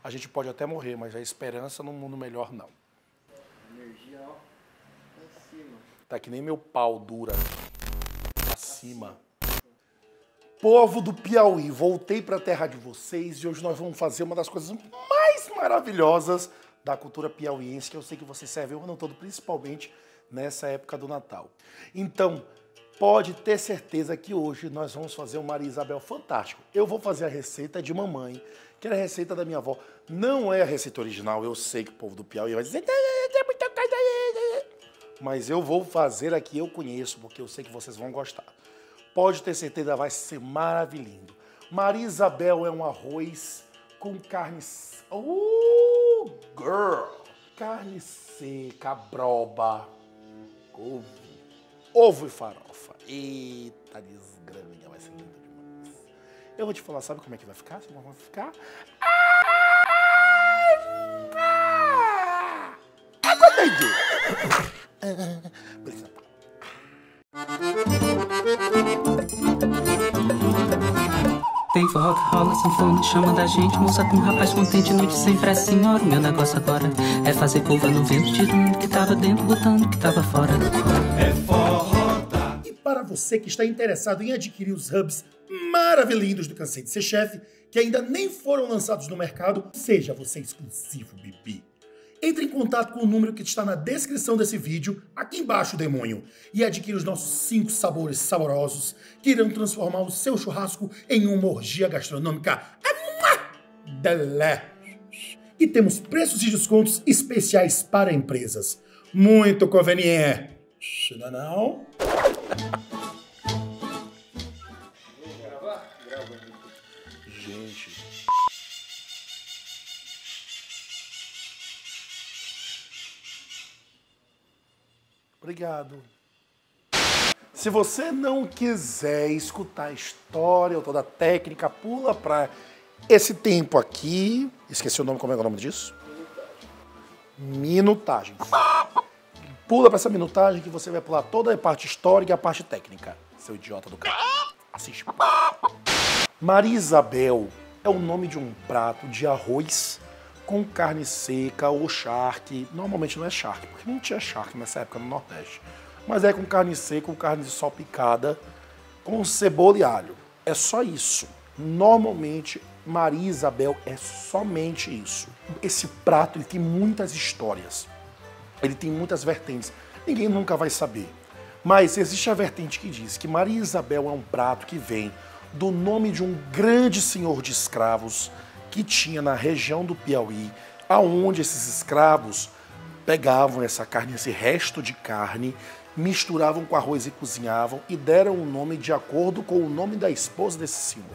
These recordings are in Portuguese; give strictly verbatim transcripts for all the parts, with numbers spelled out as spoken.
A gente pode até morrer, mas a esperança num mundo melhor não. Energia, ó, lá em cima. Tá que nem meu pau dura. Acima. Povo do Piauí, voltei para a terra de vocês e hoje nós vamos fazer uma das coisas mais maravilhosas da cultura piauiense, que eu sei que vocês servem o ano todo, principalmente nessa época do Natal. Então, pode ter certeza que hoje nós vamos fazer um Maria Isabel fantástico. Eu vou fazer a receita de mamãe, que era a receita da minha avó. Não é a receita original, eu sei que o povo do Piauí vai dizer... Mas eu vou fazer a que eu conheço, porque eu sei que vocês vão gostar. Pode ter certeza, vai ser maravilhoso. Maria Isabel é um arroz com carne... Uh, girl! Carne seca, broba, ovo, ovo e farofa. Eita desgranha, vai ser lindo demais. Eu vou te falar, sabe como é que vai ficar? Como vai ficar? Água doido! Tem forró que rola, sanfona, chama da gente. Moça com rapaz contente, noite sem pressa, senhora. O meu negócio agora é fazer curva no vento, tirando o que tava dentro, botando o que tava fora. É forró da... E para você que está interessado em adquirir os hubs maravilhindos do Cansei de Ser Chefe, que ainda nem foram lançados no mercado, seja você exclusivo, bebê. Entre em contato com o número que está na descrição desse vídeo, aqui embaixo, demônio, e adquira os nossos cinco sabores saborosos que irão transformar o seu churrasco em uma orgia gastronômica delé. E temos preços e descontos especiais para empresas. Muito conveniente, não é não? Gente... Obrigado. Se você não quiser escutar a história ou toda a técnica, pula para esse tempo aqui. Esqueci o nome, como é o nome disso? Minutagem. Pula para essa minutagem que você vai pular toda a parte histórica e a parte técnica. Seu idiota do cara. Assiste. Maria Isabel é o nome de um prato de arroz com carne seca ou charque. Normalmente não é charque, porque não tinha charque nessa época no Nordeste. Mas é com carne seca, com carne de sol picada, com cebola e alho. É só isso. Normalmente, Maria Isabel é somente isso. Esse prato ele tem muitas histórias. Ele tem muitas vertentes. Ninguém nunca vai saber. Mas existe a vertente que diz que Maria Isabel é um prato que vem do nome de um grande senhor de escravos que tinha na região do Piauí, aonde esses escravos pegavam essa carne, esse resto de carne, misturavam com arroz e cozinhavam e deram o nome de acordo com o nome da esposa desse senhor.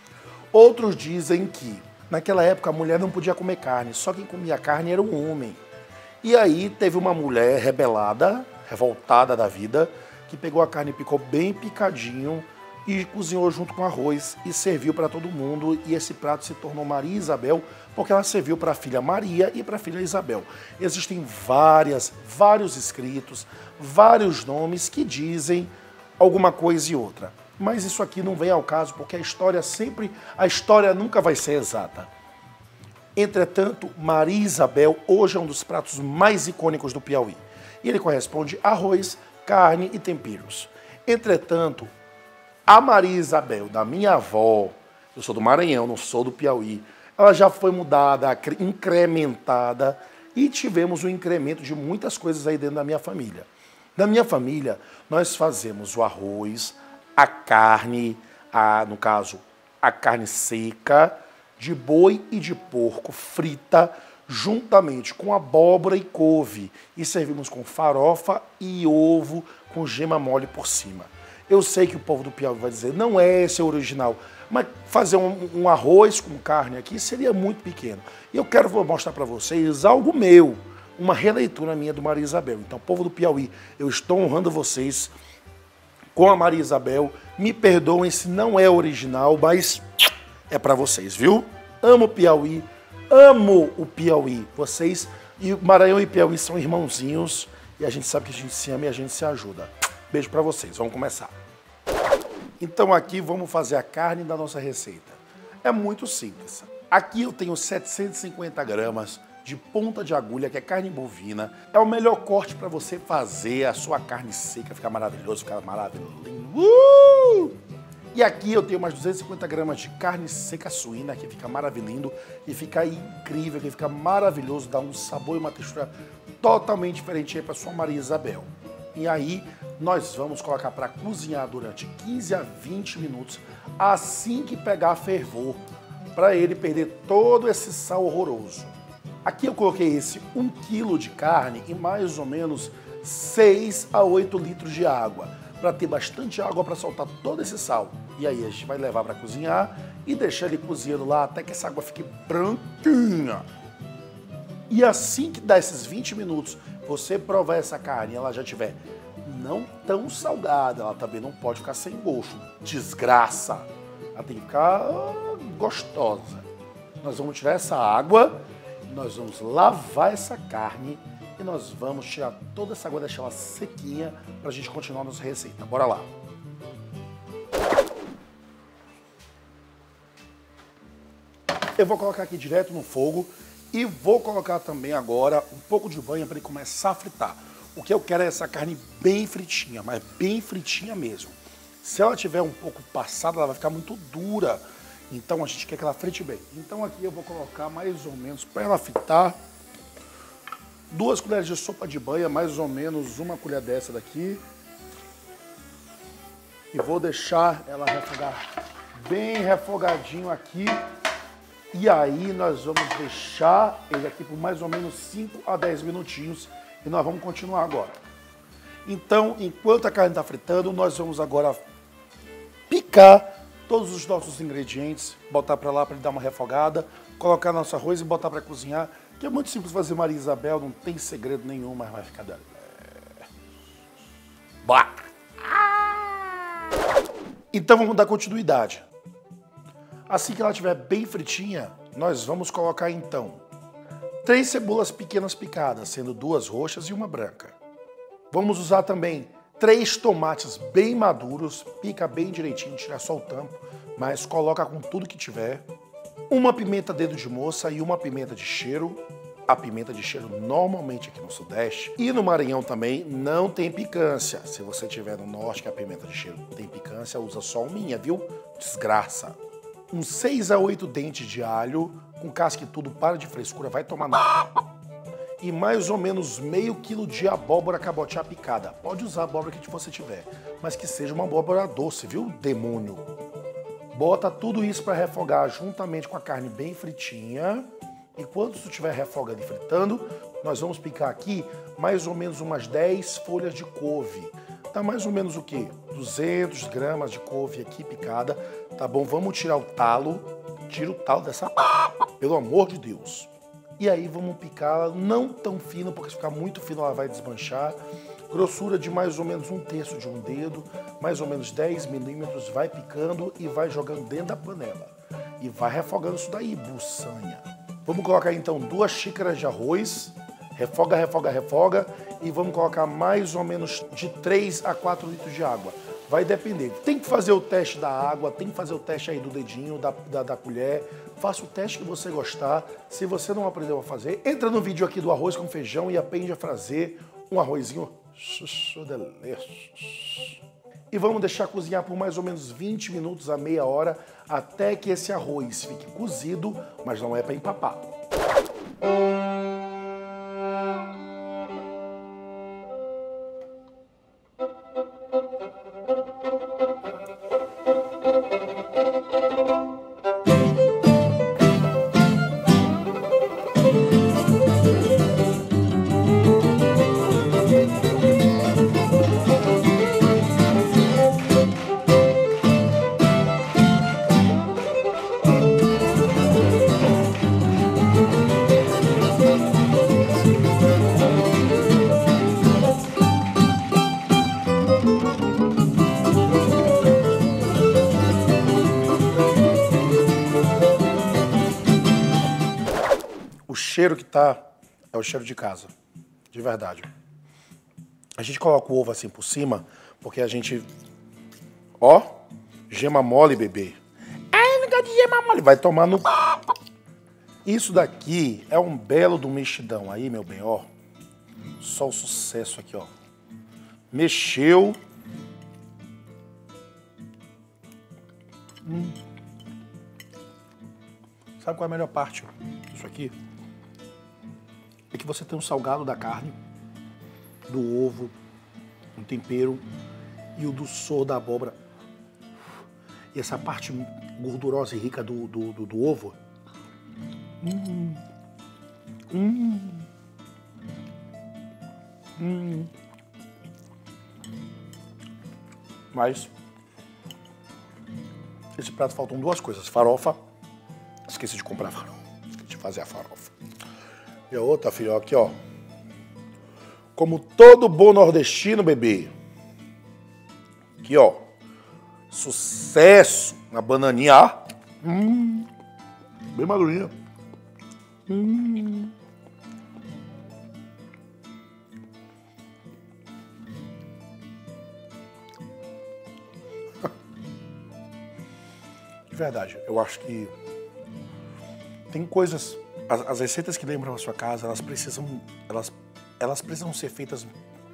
Outros dizem que naquela época a mulher não podia comer carne, só quem comia carne era um homem. E aí teve uma mulher rebelada, revoltada da vida, que pegou a carne e picou bem picadinho, e cozinhou junto com arroz e serviu para todo mundo, e esse prato se tornou Maria Isabel porque ela serviu para a filha Maria e para a filha Isabel. Existem várias, vários escritos, vários nomes que dizem alguma coisa e outra. Mas isso aqui não vem ao caso porque a história sempre, a história nunca vai ser exata. Entretanto, Maria Isabel hoje é um dos pratos mais icônicos do Piauí. E ele corresponde a arroz, carne e temperos. Entretanto, a Maria Isabel, da minha avó, eu sou do Maranhão, não sou do Piauí, ela já foi mudada, incrementada, e tivemos um incremento de muitas coisas aí dentro da minha família. Na minha família, nós fazemos o arroz, a carne, a, no caso, a carne seca, de boi e de porco frita, juntamente com abóbora e couve, e servimos com farofa e ovo com gema mole por cima. Eu sei que o povo do Piauí vai dizer, não é esse o original, mas fazer um, um arroz com carne aqui seria muito pequeno. E eu quero mostrar para vocês algo meu, uma releitura minha do Maria Isabel. Então, povo do Piauí, eu estou honrando vocês com a Maria Isabel. Me perdoem se não é original, mas é para vocês, viu? Amo o Piauí, amo o Piauí. Vocês e Maranhão e Piauí são irmãozinhos e a gente sabe que a gente se ama e a gente se ajuda. Beijo para vocês, vamos começar. Então aqui vamos fazer a carne da nossa receita. É muito simples. A Aqui eu tenho setecentos e cinquenta gramas de ponta de agulha, que é carne bovina. É o melhor corte para você fazer a sua carne seca ficar maravilhoso, ficar maravilhoso. Uh! E aqui eu tenho mais duzentos e cinquenta gramas de carne seca suína, que fica maravilhoso e fica incrível, que fica maravilhoso, dá um sabor e uma textura totalmente diferente aí para sua Maria Isabel. E aí nós vamos colocar para cozinhar durante quinze a vinte minutos, assim que pegar fervor, para ele perder todo esse sal horroroso. Aqui eu coloquei esse um quilo de carne e mais ou menos seis a oito litros de água, para ter bastante água para soltar todo esse sal. E aí a gente vai levar para cozinhar e deixar ele cozinhando lá até que essa água fique branquinha. E assim que dá esses vinte minutos, você provar essa carne e ela já tiver não tão salgada, ela também não pode ficar sem gosto. Desgraça! Ela tem que ficar ah, gostosa. Nós vamos tirar essa água, nós vamos lavar essa carne e nós vamos tirar toda essa água, deixar ela sequinha para a gente continuar nossa receita. Bora lá! Eu vou colocar aqui direto no fogo e vou colocar também agora um pouco de banha para ele começar a fritar. O que eu quero é essa carne bem fritinha, mas bem fritinha mesmo. Se ela tiver um pouco passada, ela vai ficar muito dura. Então a gente quer que ela frite bem. Então aqui eu vou colocar mais ou menos, para ela fritar, duas colheres de sopa de banha, mais ou menos uma colher dessa daqui. E vou deixar ela refogar bem refogadinho aqui. E aí nós vamos deixar ele aqui por mais ou menos cinco a dez minutinhos e nós vamos continuar agora. Então, enquanto a carne está fritando, nós vamos agora picar todos os nossos ingredientes, botar para lá para ele dar uma refogada, colocar nosso arroz e botar para cozinhar, que é muito simples fazer, Maria Isabel, não tem segredo nenhum, mas vai ficar... Bah! Então vamos dar continuidade. Assim que ela estiver bem fritinha, nós vamos colocar então três cebolas pequenas picadas, sendo duas roxas e uma branca. Vamos usar também três tomates bem maduros, pica bem direitinho, tira só o tampo, mas coloca com tudo que tiver. Uma pimenta dedo de moça e uma pimenta de cheiro. A pimenta de cheiro normalmente aqui no Sudeste e no Maranhão também não tem picância. Se você tiver no Norte que a pimenta de cheiro tem picância, usa só uma, viu? Desgraça. Uns seis a oito dentes de alho, com casca e tudo, para de frescura, vai tomar no... E mais ou menos meio quilo de abóbora cabotiá picada. Pode usar a abóbora que você tiver, mas que seja uma abóbora doce, viu, demônio? Bota tudo isso para refogar juntamente com a carne bem fritinha. E quando isso estiver refogando e fritando, nós vamos picar aqui mais ou menos umas dez folhas de couve. Tá mais ou menos o quê? duzentas gramas de couve aqui picada, tá bom? Vamos tirar o talo, tira o talo dessa, pelo amor de Deus. E aí vamos picar não tão fino, porque se ficar muito fino ela vai desmanchar. Grossura de mais ou menos um terço de um dedo, mais ou menos dez milímetros, vai picando e vai jogando dentro da panela. E vai refogando isso daí, buçanha. Vamos colocar então duas xícaras de arroz, refoga, refoga, refoga, e vamos colocar mais ou menos de três a quatro litros de água. Vai depender. Tem que fazer o teste da água, tem que fazer o teste aí do dedinho, da, da, da colher. Faça o teste que você gostar. Se você não aprendeu a fazer, entra no vídeo aqui do arroz com feijão e aprende a fazer um arrozinho e vamos deixar cozinhar por mais ou menos vinte minutos a meia hora, até que esse arroz fique cozido, mas não é para empapar. O cheiro que tá é o cheiro de casa, de verdade. A gente coloca o ovo assim por cima, porque a gente... Ó, gema mole, bebê. Ai, não gosto de gema mole. Vai tomar no... Isso daqui é um belo do mexidão aí, meu bem, ó. Só o sucesso aqui, ó. Mexeu. Hum. Sabe qual é a melhor parte disso aqui? É que você tem o salgado da carne, do ovo, o tempero e o doçor da abóbora. E essa parte gordurosa e rica do, do, do, do ovo. Hum. Hum. Hum. Mas esse prato faltam duas coisas. Farofa. Esqueci de comprar farofa. Esqueci de fazer a farofa. E a outra, filho, aqui, ó. Como todo bom nordestino, bebê. Aqui, ó. Sucesso na bananinha. Hum. Bem madurinha. Hum. De verdade, eu acho que tem coisas, as, as receitas que lembram a sua casa, elas precisam, elas, elas precisam ser feitas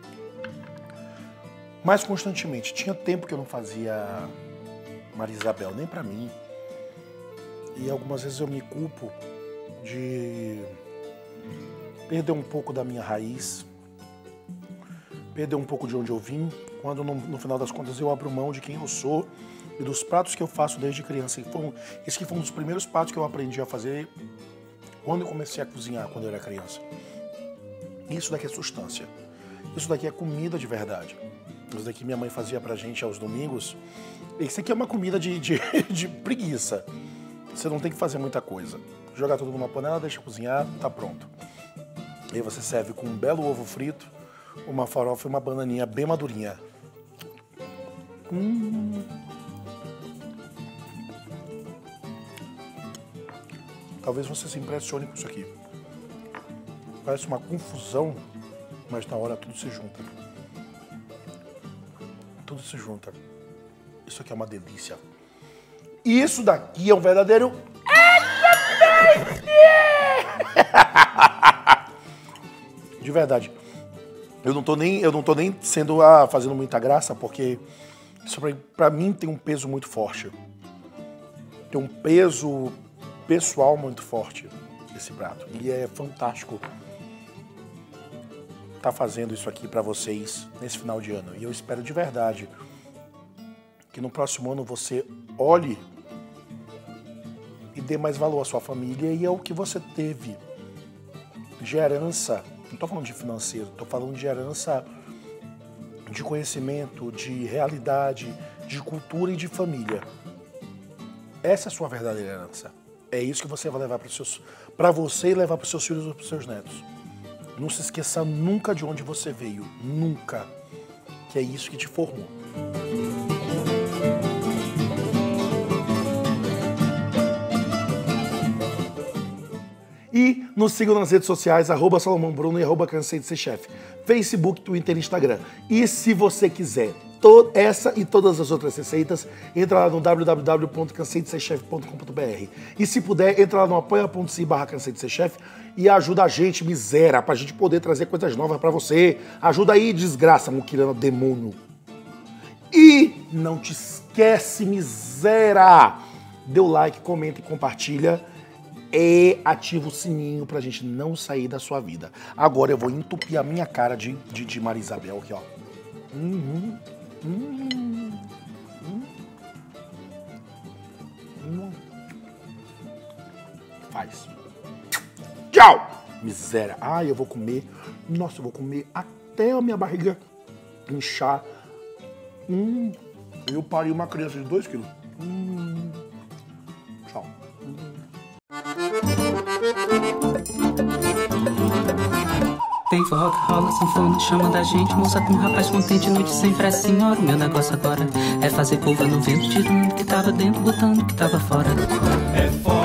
mais constantemente. Tinha tempo que eu não fazia Maria Isabel, nem pra mim. E algumas vezes eu me culpo de perder um pouco da minha raiz, perder um pouco de onde eu vim, quando no, no final das contas eu abro mão de quem eu sou e dos pratos que eu faço desde criança. E foi, esse que foi um dos primeiros pratos que eu aprendi a fazer quando eu comecei a cozinhar, quando eu era criança. Isso daqui é substância. Isso daqui é comida de verdade. Isso daqui minha mãe fazia pra gente aos domingos. Isso aqui é uma comida de, de, de preguiça. Você não tem que fazer muita coisa. Jogar tudo numa panela, deixa cozinhar, tá pronto. E aí você serve com um belo ovo frito, uma farofa e uma bananinha bem madurinha. Hum. Talvez você se impressione com isso aqui. Parece uma confusão, mas na hora tudo se junta. Tudo se junta. Isso aqui é uma delícia. Isso daqui é um verdadeiro... De verdade. Eu não tô nem, eu não tô nem sendo ah, fazendo muita graça, porque isso pra, pra mim tem um peso muito forte. Tem um peso pessoal muito forte esse prato. E é fantástico estar fazendo isso aqui pra vocês nesse final de ano. E eu espero de verdade que no próximo ano você olhe e dê mais valor à sua família e ao que você teve de herança. Não estou falando de financeiro, estou falando de herança de conhecimento, de realidade, de cultura e de família. Essa é a sua verdadeira herança. É isso que você vai levar para os seus, para você e levar para os seus filhos ou para os seus netos. Não se esqueça nunca de onde você veio, nunca, que é isso que te formou. E nos sigam nas redes sociais, arroba Salomão Bruno e arroba Cansei de Ser Chefe. Facebook, Twitter e Instagram. E se você quiser essa e todas as outras receitas, entra lá no w w w ponto cansei de ser chefe ponto com ponto b r. E se puder, entra lá no apoia.se barra Cansei de Ser Chefe e ajuda a gente, miséria, pra gente poder trazer coisas novas pra você. Ajuda aí, desgraça, muquirana, demônio. E não te esquece, miséria, dê o like, comenta e compartilha. E ativa o sininho pra gente não sair da sua vida. Agora eu vou entupir a minha cara de, de, de Maria Isabel aqui, ó. Uhum. Uhum. Uhum. Uhum. Faz. Tchau! Miséria. Ai, eu vou comer. Nossa, eu vou comer até a minha barriga inchar. Hum. Eu parei uma criança de dois quilos. Hum. Tchau. Hum. Tem forró que rola, sanfona, chama da gente. Moça com rapaz contente, noite sem pressa, senhora. O meu negócio agora é fazer curva no vento, tirando o que tava dentro, botando o que tava fora. É forró.